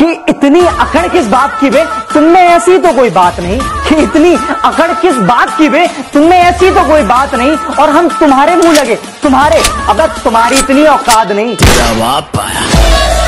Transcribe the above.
कि इतनी अकड़ किस बात की बे, तुम में ऐसी तो कोई बात नहीं। कि इतनी अकड़ किस बात की बे, तुम में ऐसी तो कोई बात नहीं। और हम तुम्हारे मुंह लगे, तुम्हारे, अब तुम्हारी इतनी औकात नहीं। जवाब पाया।